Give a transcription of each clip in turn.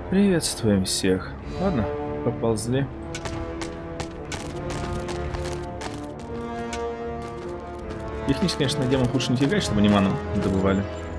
Приветствуем всех. Ладно, поползли. Технически, конечно, демон лучше не тягать, чтобы они ману добывали.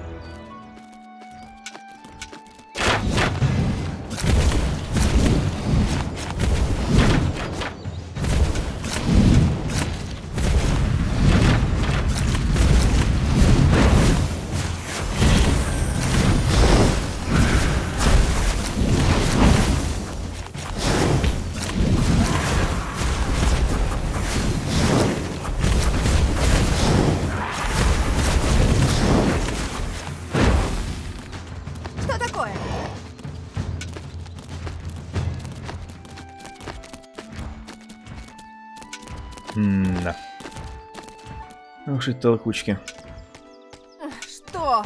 Да. Уж эти толкучки. Что?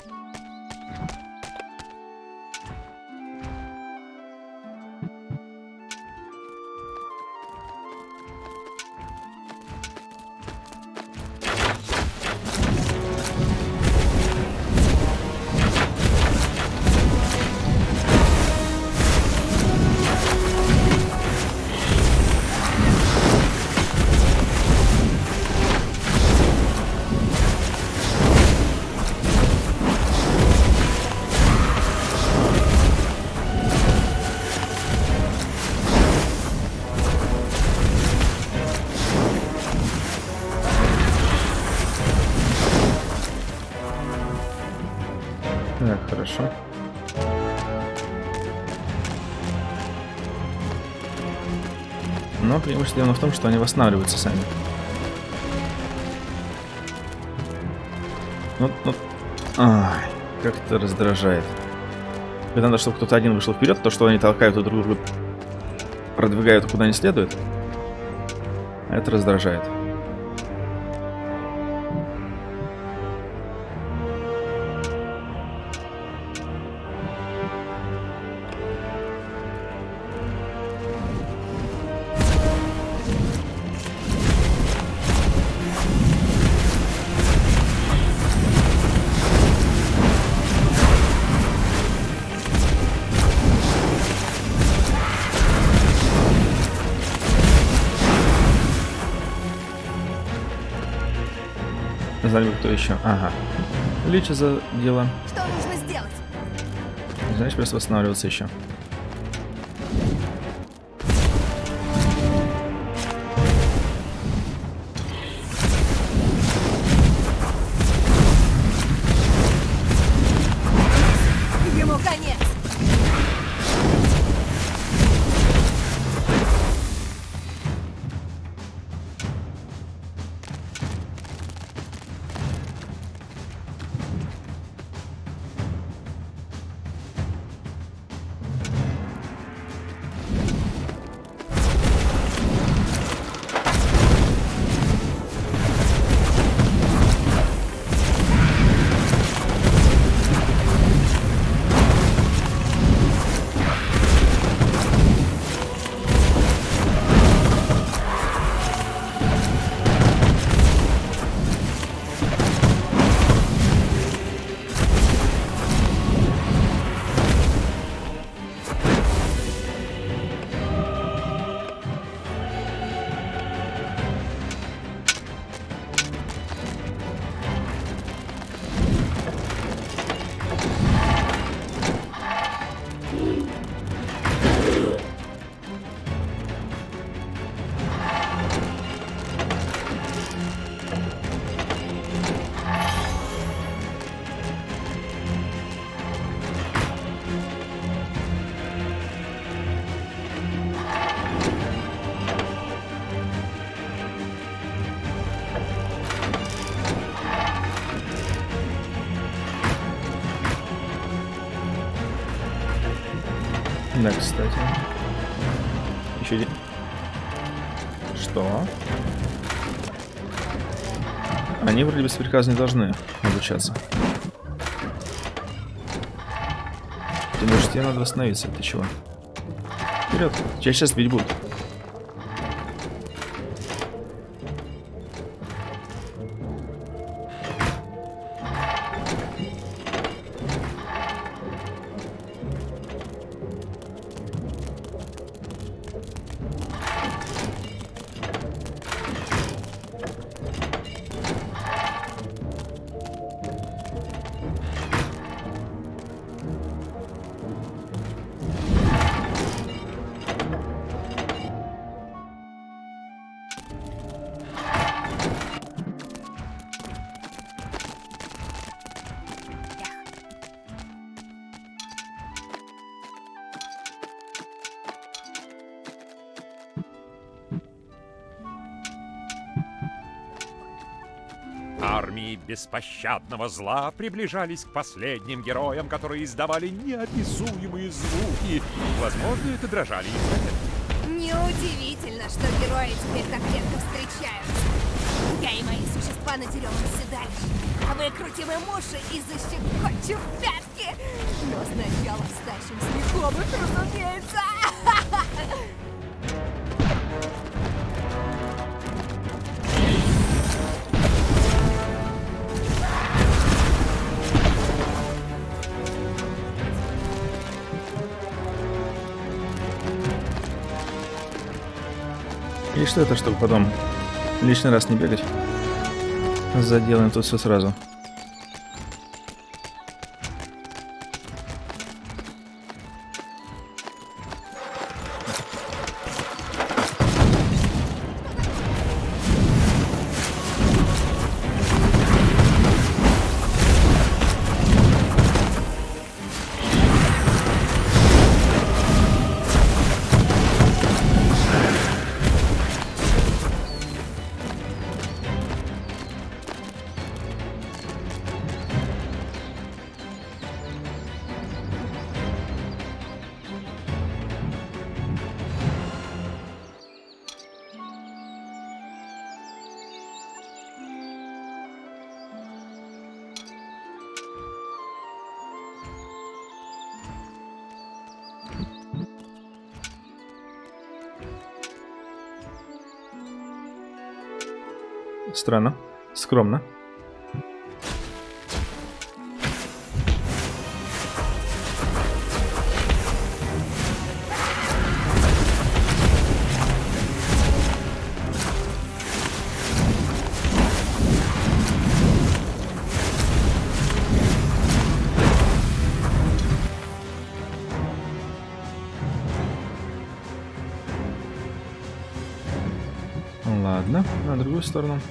Так, хорошо. Но преимущество именно в том, что они восстанавливаются сами. Ай, как это раздражает. Когда надо, чтобы кто-то один вышел вперед, то, что они толкают друг друга, продвигают куда не следует, это раздражает. Знали бы, кто еще. Ага. Лича за дело. Что нужно сделать? Значит, просто восстанавливаться еще. Ему конец. Да, кстати. Еще... Что? Они вроде без приказа не должны обучаться. Ты можешь, тебе надо восстановиться. Ты чего? Вперед! Тебя сейчас бить будут. армии беспощадного зла приближались к последним героям, которые издавали неописуемые звуки. Возможно, это дрожали их колени. Неудивительно, что герои теперь так редко встречаются. Я и мои существа надерем им седалищ, а выкрутим им уши и защекочем пятки. Но сначала стащим смеховых, разумеется. И что это, чтобы потом лишний раз не бегать? Заделаем тут все сразу. Странно. Скромно. Ладно, на другую сторону.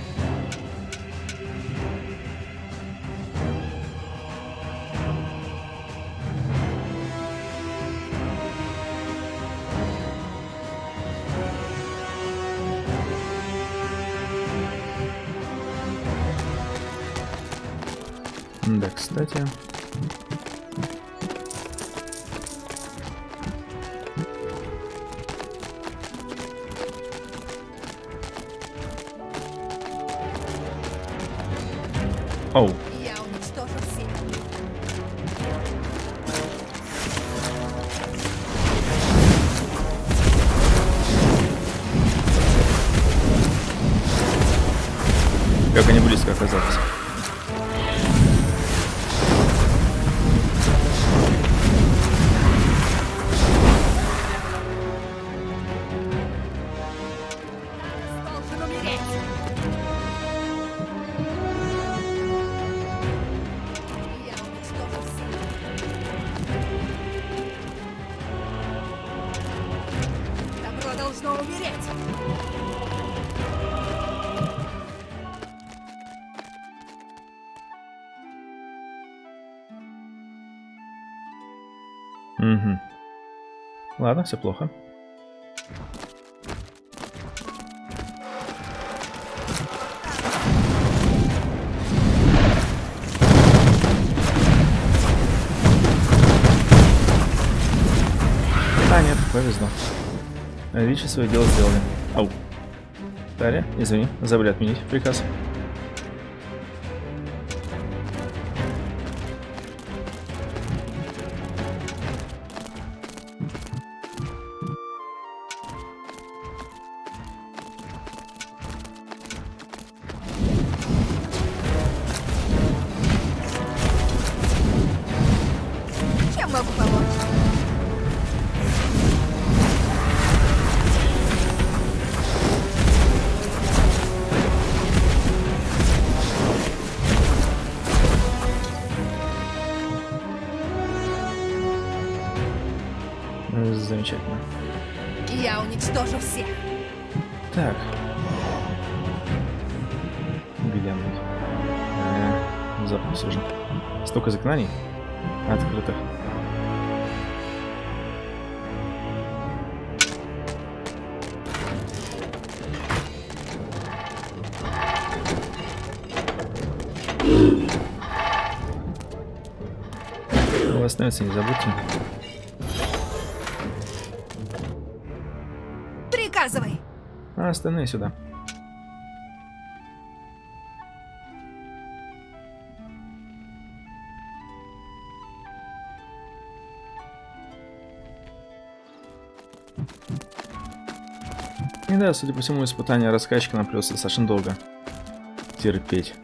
Да, кстати. Оу. Я уничтожу всех. Как они близко оказались. Должен умереть. Я уничтожу всех. Добро должно умереть. Угу. Ладно, все плохо. А, нет, повезло. Ричи свое дело сделали. Ау. Таря, извини, забыли отменить приказ. Чем могу помочь? Замечательно. Я уничтожу всех. Так. Глянуть. Запуск уже. Столько заклинаний открытых. восстановиться, не забудьте. Приказывай. А остальные сюда. И да, судя по всему, испытание раскачки нам придется достаточно долго терпеть.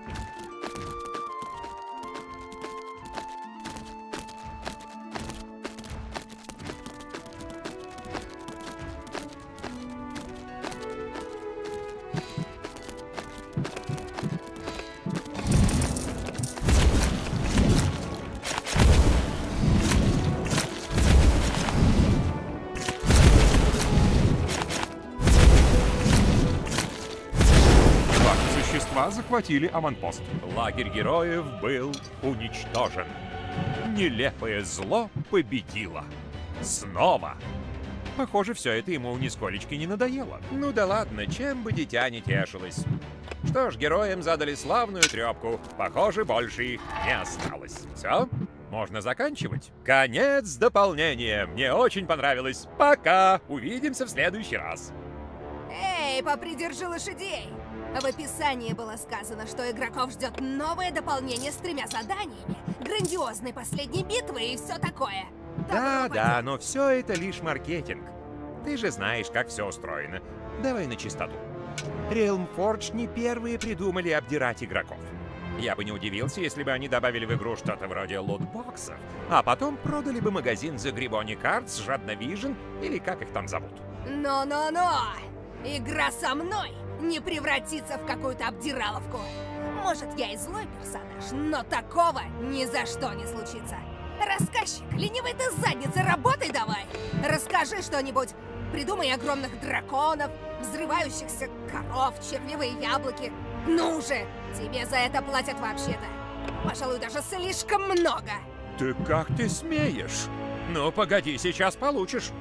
Захватили аванпост. Лагерь героев был уничтожен. Нелепое зло победило. Снова. Похоже, все это ему нисколечки не надоело. Ну да ладно, чем бы дитя не тешилось. Что ж, героям задали славную трепку. Похоже, больше их не осталось. Все, можно заканчивать. Конец дополнения. Мне очень понравилось. Пока. Увидимся в следующий раз. Эй, попридержи лошадей! В описании было сказано, что игроков ждет новое дополнение с 3 заданиями, грандиозной последней битвы и все такое. Да, но все это лишь маркетинг. Ты же знаешь, как все устроено. Давай на чистоту. Realm Forge не первые придумали обдирать игроков. Я бы не удивился, если бы они добавили в игру что-то вроде лутбоксов, а потом продали бы магазин The Griboni Cards, Жадновижн или как их там зовут. Но! Игра со мной не превратится в какую-то обдираловку. Может, я и злой персонаж, но такого ни за что не случится. Рассказчик, ленивый ты задница, работай давай! Расскажи что-нибудь. Придумай огромных драконов, взрывающихся коров, червивые яблоки. Ну же, тебе за это платят вообще-то. Пожалуй, даже слишком много. Ты как ты смеешь? Ну, погоди, сейчас получишь.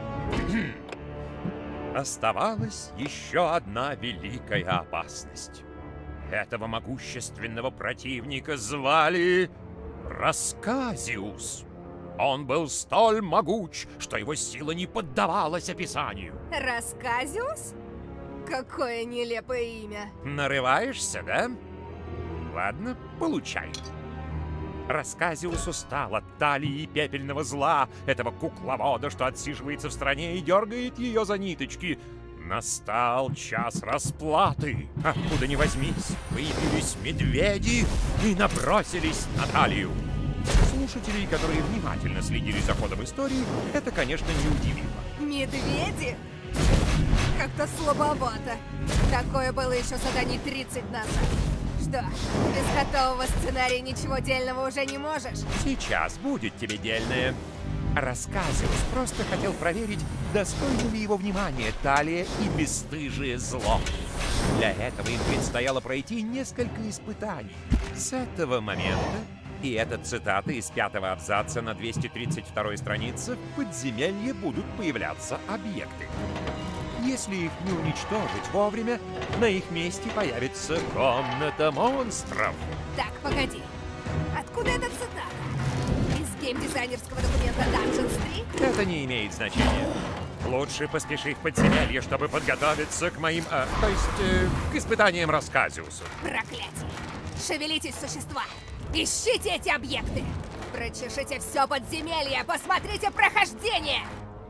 Оставалась еще одна великая опасность. Этого могущественного противника звали Расказиус. Он был столь могуч, что его сила не поддавалась описанию. Расказиус? Какое нелепое имя. Нарываешься, да? Ладно, получай. Расказиус устал от талии пепельного зла, этого кукловода, что отсиживается в стране и дергает ее за ниточки. Настал час расплаты. Откуда ни возьмись, появились медведи и набросились на талию. Слушателей, которые внимательно следили за ходом истории, это, конечно, не удивило. Медведи? Как-то слабовато. Такое было еще заданий 30 назад. Что, без готового сценария ничего дельного уже не можешь? Сейчас будет тебе дельное. Расказиус просто хотел проверить, достойно ли его внимания талия и бесстыжие зло. Для этого им предстояло пройти несколько испытаний. С этого момента, и это цитата из 5-го абзаца на 232-й странице, в подземелье будут появляться объекты. Если их не уничтожить вовремя, на их месте появится комната монстров. Так, погоди. Откуда эта цитата? Из геймдизайнерского документа Dungeons 3? Это не имеет значения. Лучше поспеши в подземелье, чтобы подготовиться к моим... к испытаниям Расказиуса. Проклятие! Шевелитесь, существа! Ищите эти объекты! Прочешите все подземелье! Посмотрите прохождение!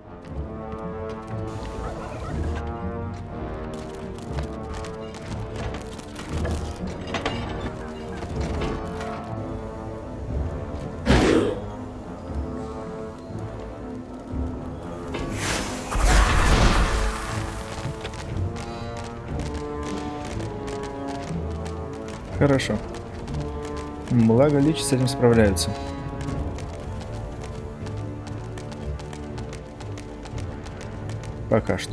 Хорошо. Благо, личи с этим справляются. Пока что.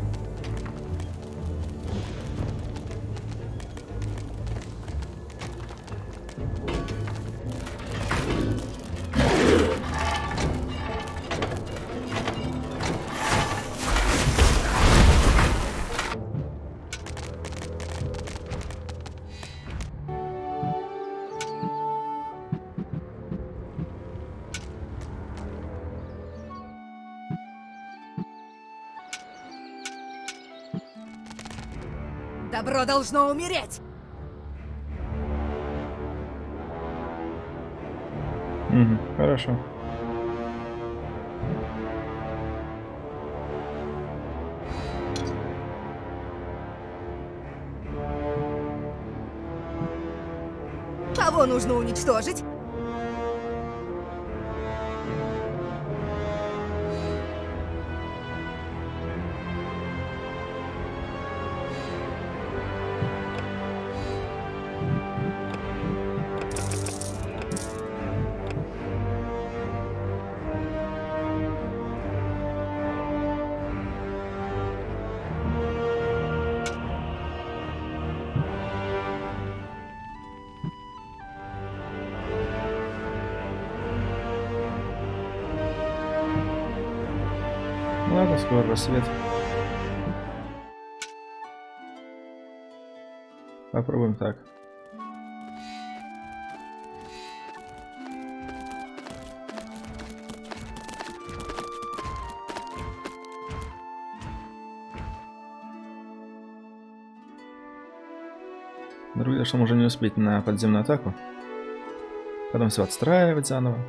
Добро должно умереть! Угу, хорошо. Кого нужно уничтожить? Ладно, скоро рассвет. Попробуем так. Другое, что можно не успеть на подземную атаку. Потом все отстраивать заново.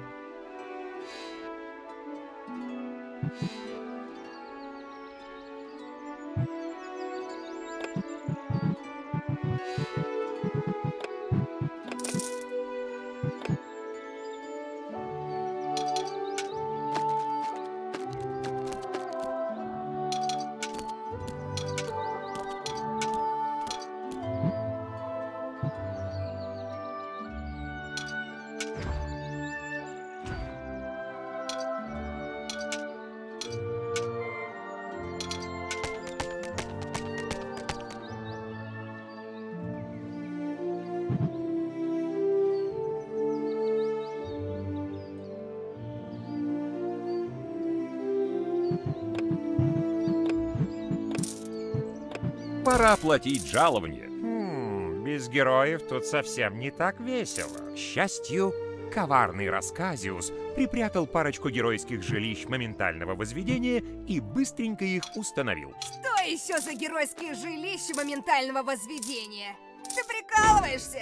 Пора платить жалование. Без героев тут совсем не так весело. К счастью, коварный Расказиус припрятал парочку геройских жилищ моментального возведения и быстренько их установил. Что еще за геройские жилища моментального возведения? Ты прикалываешься?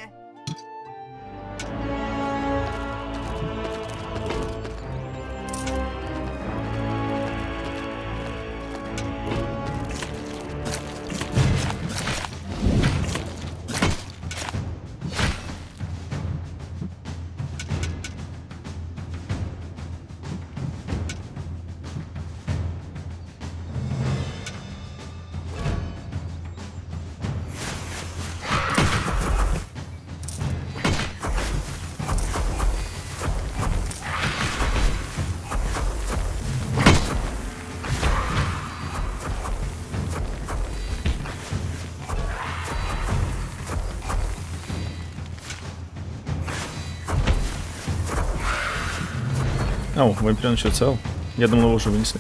Ау, вампир еще цел. Я думал, его уже вынесли.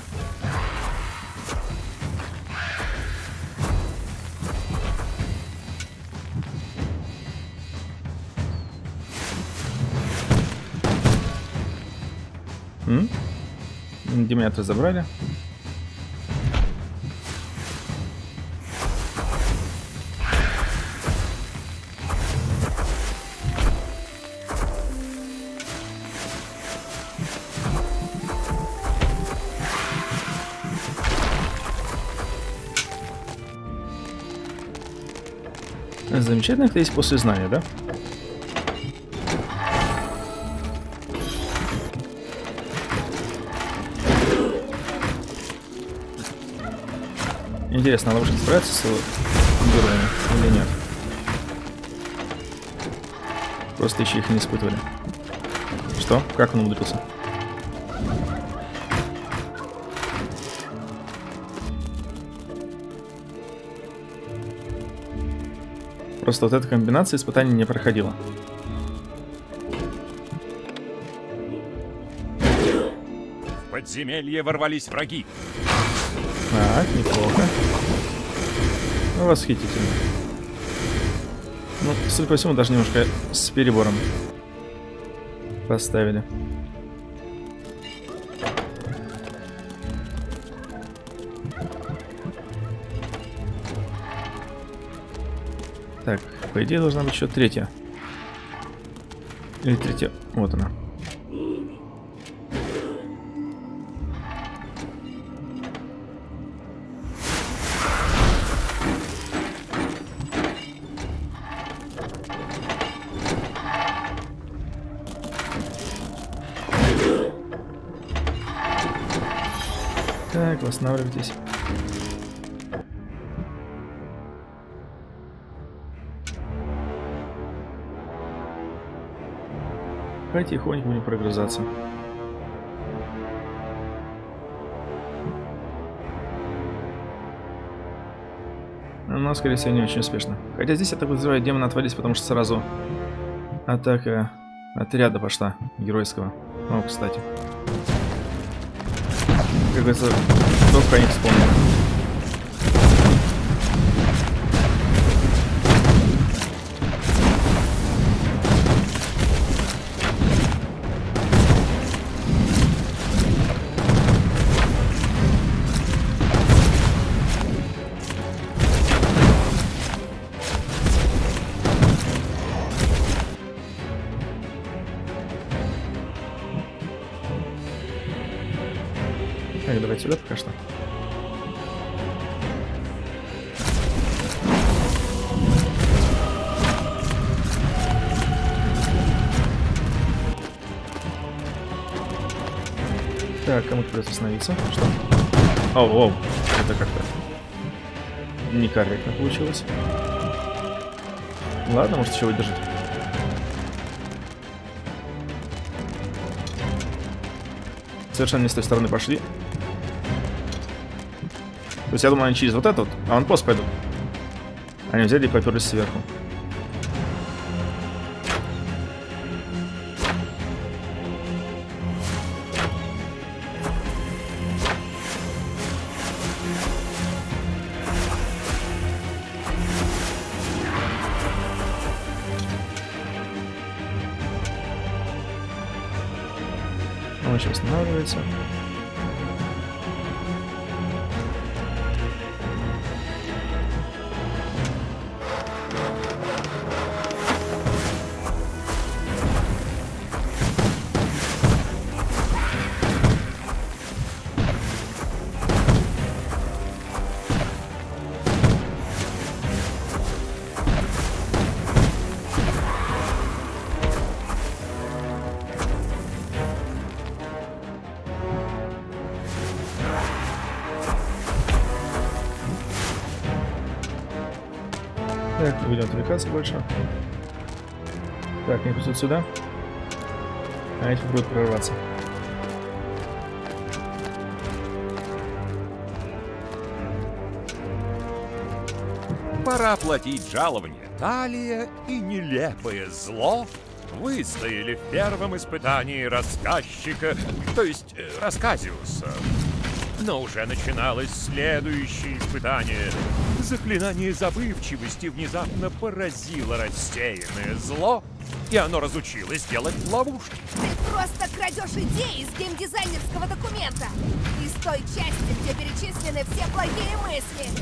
Демонятор забрали. Замечательно, это есть после знания, да? Интересно, она может справиться с героями или нет? Просто еще их не испытывали. Что? Как он умудрился? Просто вот эта комбинация испытаний не проходила. В подземелье ворвались враги. Так, неплохо. Ну, восхитительно. Ну, судя по всему, даже немножко с перебором поставили. Так, по идее должна быть еще третья. Или третья. Вот она. Так, восстанавливайтесь. Тихонько будем прогрызаться. Но, скорее всего, не очень успешно. Хотя здесь я так подозреваю, демоны отвалились, потому что сразу атака отряда пошла геройского. О, кстати. Как говорится, только они вспомнили. Так, давайте сюда пока что. Так, кому-то придется остановиться. Что? Оу, это как-то некорректно получилось. Ладно, может еще выдержит. Совершенно не с той стороны пошли. То есть я думаю, они через вот этот, аванпост пойдут. Они взяли и поперлись сверху. Он сейчас останавливается. Так, не будем отвлекаться больше. Так, они придут сюда. А эти будут прорваться. Пора платить жалование. Талия и нелепое зло выстояли в первом испытании рассказчика, то есть Рассказиуса. Но уже начиналось следующее испытание. Заклинание забывчивости внезапно поразило рассеянное зло, и оно разучилось делать ловушки. Ты просто крадешь идеи из геймдизайнерского документа. Из той части, где перечислены все плохие мысли.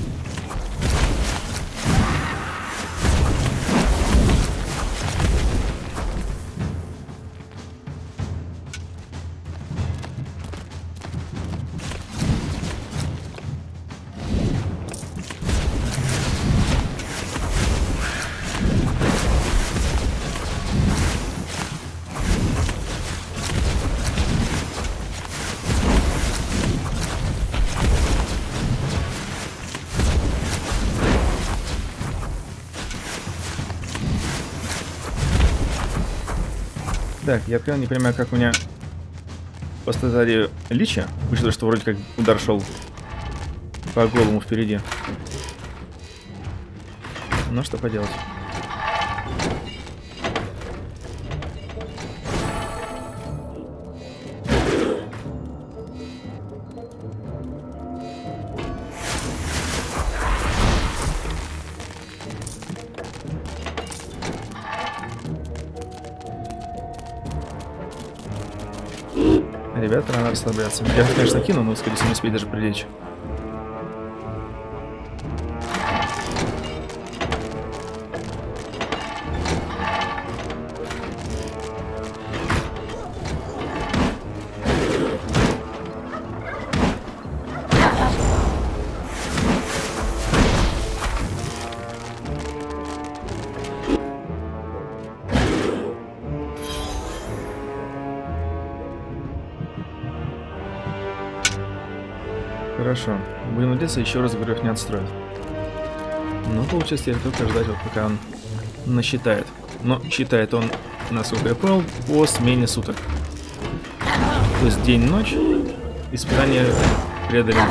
Так, я откровенно не понимаю, как у меня пострадали личи, учитывая, что вроде как удар шел по голому впереди. Ну что поделать. Ребята, надо расслабляться. Я, конечно, кину, но, скорее всего, не успею даже прилечь. Хорошо. Будем надеяться, еще раз героев не отстроят. Ну, получится теперь только ждать, вот пока он насчитает. Но считает он, насколько я понял, по смене суток. То есть день-ночь. Испытание преодолено.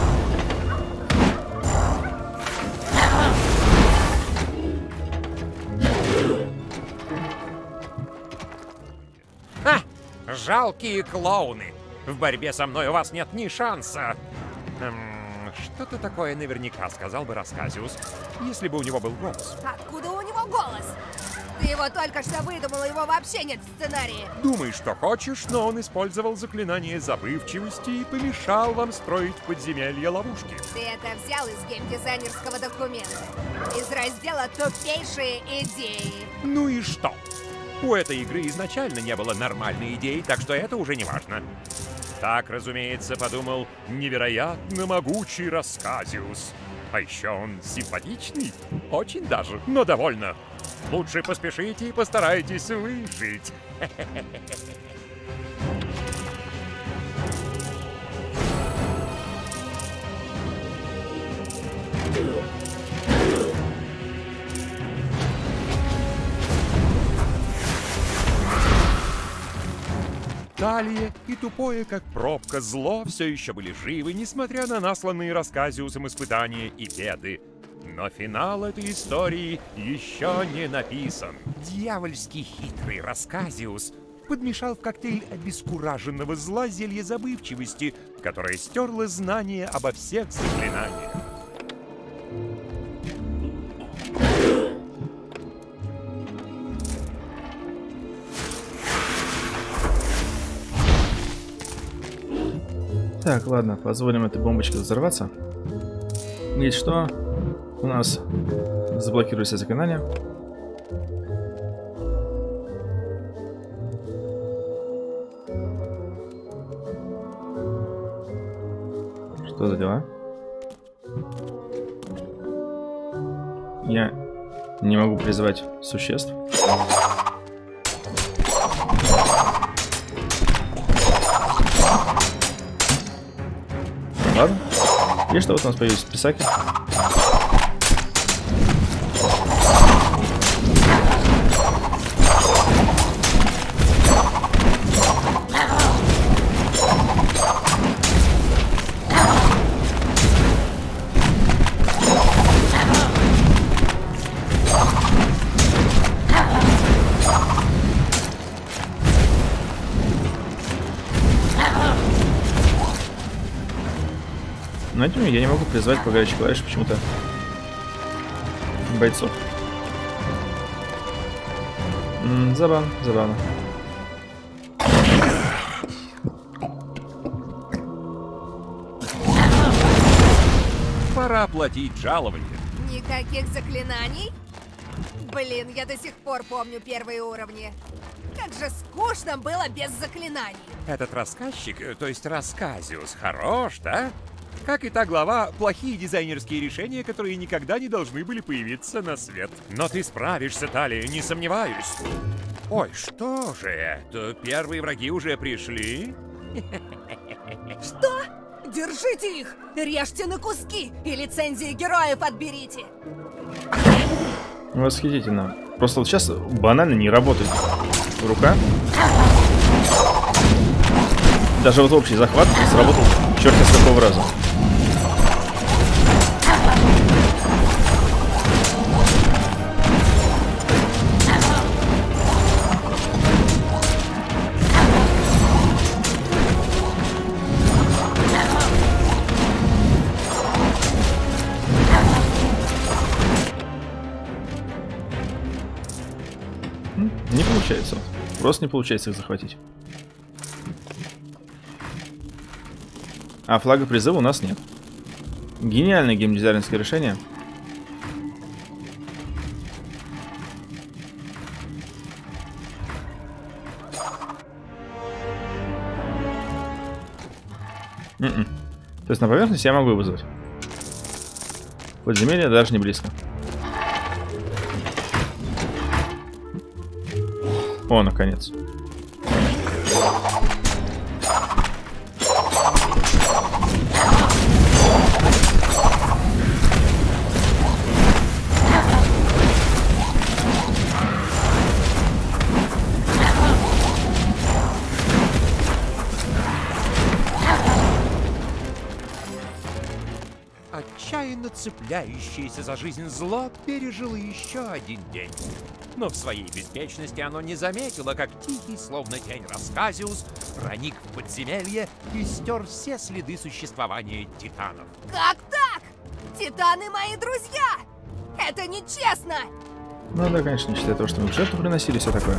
Ха! Жалкие клоуны! В борьбе со мной у вас нет ни шанса. Что-то такое наверняка сказал бы Расказиус, если бы у него был голос. Откуда у него голос? Ты его только что выдумал, его вообще нет в сценарии. Думай, что хочешь, но он использовал заклинание забывчивости и помешал вам строить в подземелье ловушки. Ты это взял из геймдизайнерского документа. Из раздела «Тупейшие идеи». Ну и что? У этой игры изначально не было нормальной идеи, так что это уже не важно. Так, разумеется, подумал невероятно могучий Расказиус. А еще он симпатичный, очень даже, но довольно. Лучше поспешите и постарайтесь выжить. Талия и тупое, как пробка, зло все еще были живы, несмотря на насланные Расказиусом испытания и беды. Но финал этой истории еще не написан. Дьявольски хитрый Расказиус подмешал в коктейль обескураженного зла зелье забывчивости, которое стерло знание обо всех заклинаниях. Так, ладно, позволим этой бомбочке взорваться. Видите, что у нас заблокируется заклинание. Что за дела? Я не могу призывать существ. Ладно. И что вот у нас появились писаки. Но этим я не могу призвать по горячей клавише почему-то бойцов. Забавно, забавно. Пора платить жалование. Никаких заклинаний? Блин, я до сих пор помню первые уровни. Как же скучно было без заклинаний. Этот рассказчик, то есть Расказиус, хорош, да? Как и та глава, плохие дизайнерские решения, которые никогда не должны были появиться на свет. Но ты справишься, Талия, не сомневаюсь. Ой, что же это? Первые враги уже пришли? Что? Держите их! Режьте на куски! И лицензии героев отберите! Восхитительно. Просто вот сейчас банально не работает рука. Даже вот общий захват сработал черт с какого раза. Не получается. Просто не получается их захватить. А флага призыва у нас нет. Гениальное геймдизайнерское решение. То есть на поверхности я могу его вызвать. Подземелье даже не близко. О, наконец. отчаянно цепляющееся за жизнь зло пережило еще один день. Но в своей беспечности оно не заметило, как тихий, словно тень Расказиус, проник в подземелье и стер все следы существования титанов. Как так? Титаны мои друзья! Это нечестно! Ну да, конечно, не считая того, что мы в жертву приносили, все такое.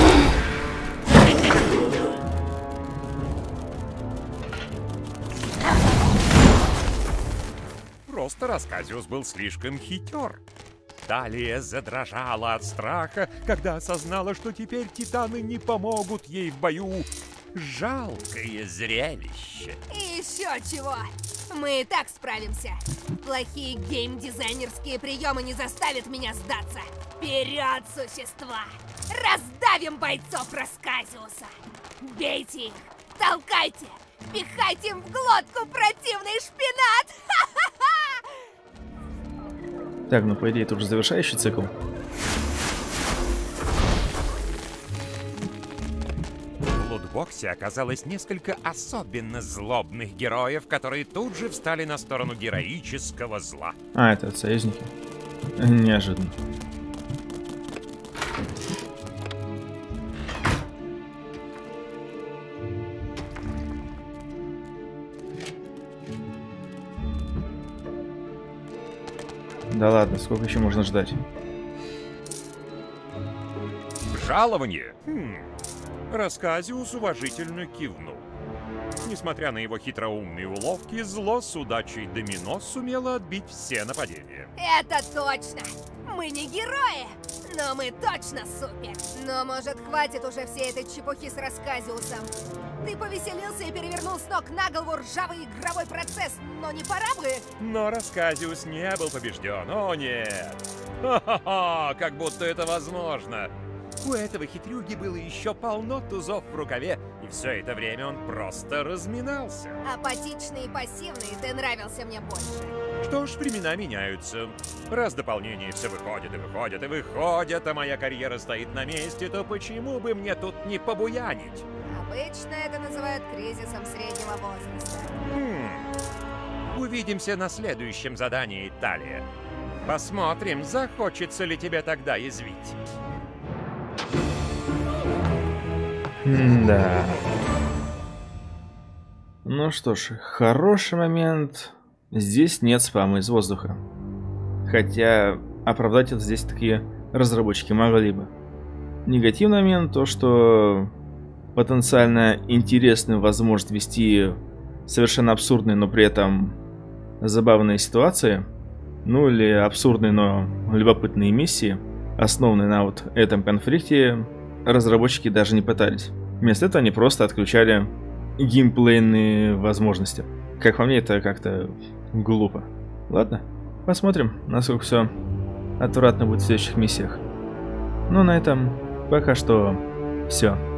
Просто Расказиус был слишком хитер. Талия задрожала от страха, когда осознала, что теперь титаны не помогут ей в бою. Жалкое зрелище. И еще чего? Мы и так справимся. Плохие геймдизайнерские приемы не заставят меня сдаться. Вперед, существа! Раздавим бойцов Расказиуса! Бейте их! Толкайте! Пихайте им в глотку противный шпинат! Так, ну по идее это уже завершающий цикл. В лутбоксе оказалось несколько особенно злобных героев, которые тут же встали на сторону героического зла. А, это союзники. Неожиданно. Да ладно, сколько еще можно ждать? Жалование? Расказиус уважительно кивнул. Несмотря на его хитроумные уловки, зло с удачей домино сумело отбить все нападения. Это точно! Мы не герои, но мы точно супер! Но может хватит уже всей этой чепухи с Расказиусом? Ты повеселился и перевернул с ног на голову ржавый игровой процесс, но не пора бы? Но Расказиус не был побежден, о нет! Ха-ха-ха, как будто это возможно! У этого хитрюги было еще полно тузов в рукаве, и все это время он просто разминался. Апатичный и пассивный, ты нравился мне больше. Что ж, времена меняются. Раз дополнение все выходит и выходит и выходит, а моя карьера стоит на месте, то почему бы мне тут не побуянить? Обычно это называют кризисом среднего возраста. Увидимся на следующем задании, Талия. Посмотрим, захочется ли тебе тогда язвить. Да. Ну что ж, хороший момент. Здесь нет спама из воздуха. Хотя оправдать это здесь такие разработчики могли бы. Негативный момент то, что потенциально интересную возможность вести совершенно абсурдные, но при этом забавные ситуации, ну или абсурдные, но любопытные миссии, основанные на вот этом конфликте, разработчики даже не пытались. Вместо этого они просто отключали геймплейные возможности. Как по мне, это как-то глупо. Ладно, посмотрим, насколько все отвратно будет в следующих миссиях. Ну, на этом пока что все.